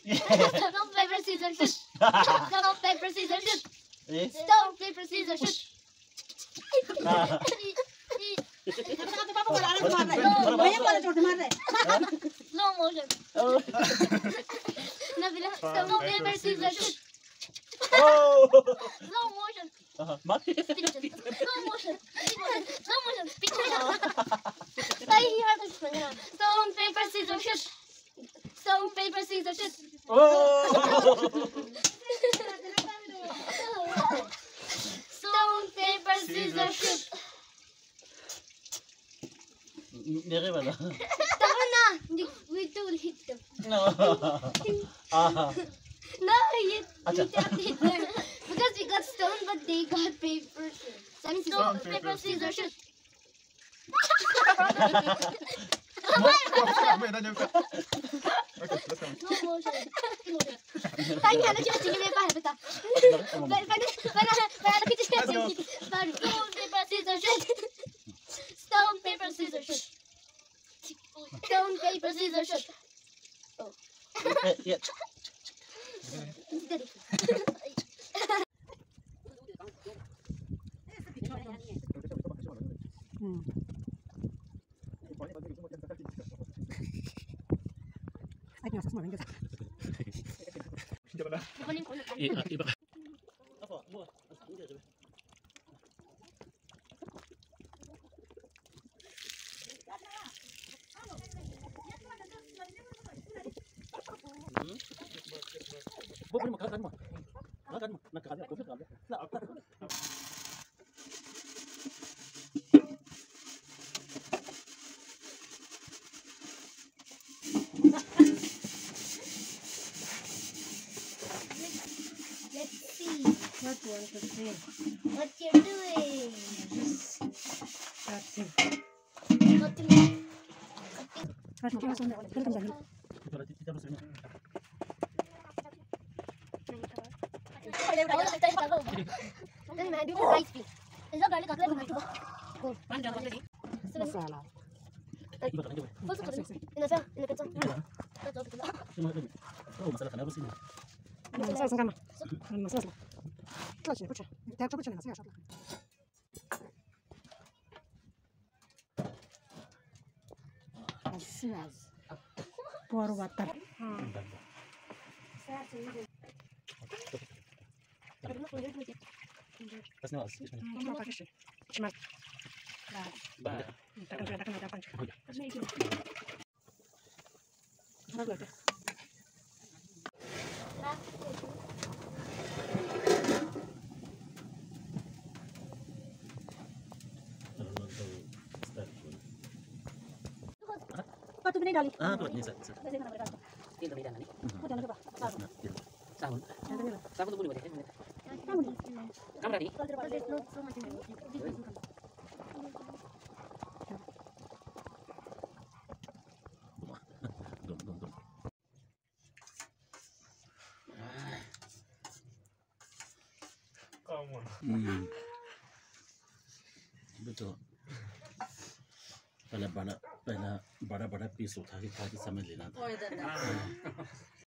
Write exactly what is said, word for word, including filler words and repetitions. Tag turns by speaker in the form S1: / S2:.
S1: Stone, paper, scissors, shoot. Stone, paper, scissors, shoot. Stone, paper, scissors, shoot. Slow motion. Nabila, stone, paper, scissors, shoot. Slow motion. Slow motion. Slow motion. Speed motion. Ay, hirap explain. Stone, paper, scissors, shoot. Stone, paper, scissors, shoot. Stone, paper, scissors, shoot.
S2: Nere ba na?
S1: Tama na. Hindi, we will hit them.
S2: No. Ah.
S1: No, hit. We can't hit them. Because we got stone, but they got paper. I mean, stone, paper, scissors, shoot. Slow motion. Tayo nga na siya, sige may pahal, bata. Para, para, para, para, nakita siya. Stone, paper, scissors, shoot. Stone, paper, scissors, shoot. Stone, paper, scissors, shoot. Oh.
S2: Yeah.
S3: Hmm. Ay, pinasas mo, pinasas.
S1: Kukunin ko na tayo.
S2: Iba, iba. Apa? Buah. Bukan makan mo. Makan mo. Nakakanya ko sa kanya.
S1: Let's see
S3: What you want to say?
S1: what you're doing.
S3: Starting.
S1: Nothing.
S3: Mas mo kiwas mo. Welcome sa
S2: Para kita terus ini.
S1: Then man, do the right speed. Is that garlic chocolate? Go.
S3: Masala.
S2: Iba kan juga.
S1: Full sugar. In the cell, in the kitchen. That's all.
S2: Cuma ini. Oh, masalah kan harus ini.
S3: Masala sama. Masala. Klasie, pucha. Tak to pucha na saya szatla. Asas. Por water.
S2: Pas nawas.
S3: Kamu pakai sih. Cuma.
S2: Ba.
S3: Takkan takkan ada apa. Apa lagi? Patu bini dali.
S2: Ah, tuh ini sa.
S4: Ini beda nih.
S3: Oh, jangan lupa.
S4: Sahun.
S3: Jangan
S4: Sahun tuh boleh boleh.
S3: Kamu di.
S4: Kamu ready?
S1: There's not so much in it.
S2: Dum dum dum. Hmm. Betul. Pada pada pada pada pada pisu tadi tadi sama lina.